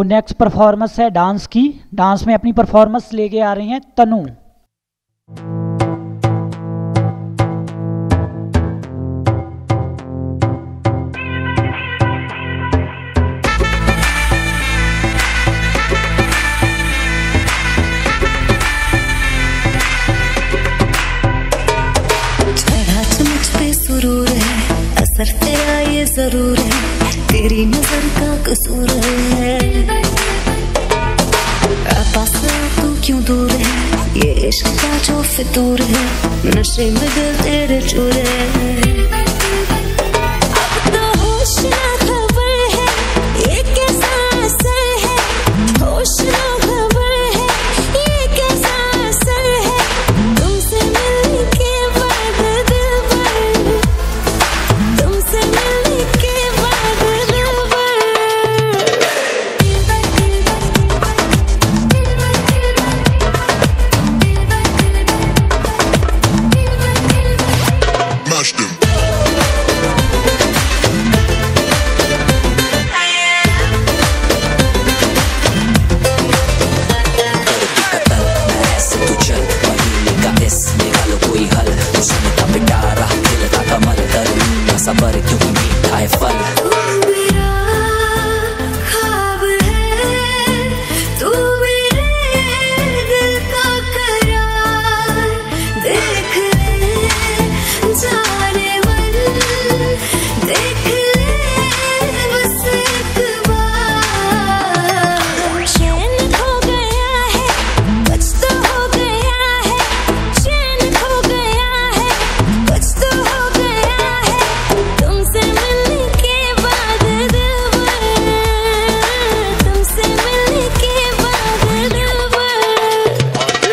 Next performance है dance की। Dance में अपनी परफॉर्मेंस लेके आ रही हैं तनु। असर तेरा ये जरूर है, तेरी नजर का कसूर है। पास तू क्यों दूर है, ये इश्क का जो फितूर है, नशे में दिल तेरे चूर है। अब तो होश ना खबर है, ये कैसा असर है, होश ना खबर है, ये कैसा असर है। तुमसे मिलने के बाद दिल भर, तुमसे मिलने के बाद दिल भर। सबर क्यों मीठा है फल। मेरा ख्वाब है, तू मेरे दिल का करार। देख ले जाने मन, देख ले बस एक बार। चैन खो गया है, कुछ तो हो गया है, चैन खो गया है, कुछ तो हो गया है। तुमसे मिलने के बाद दिल भर, तुमसे मिलने के बाद दिल भर।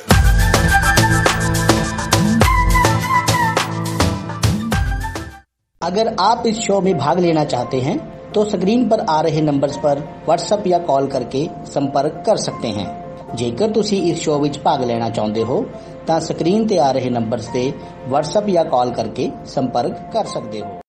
अगर आप इस शो में भाग लेना चाहते हैं तो स्क्रीन पर आ रहे नंबर्स पर व्हाट्सएप या कॉल करके संपर्क कर सकते हैं। जेकर तुसी इस शो विच भाग लेना चाहते हो तो स्क्रीन ते आ रहे नंबर्स से व्हाट्सएप या कॉल करके संपर्क कर सकते हो।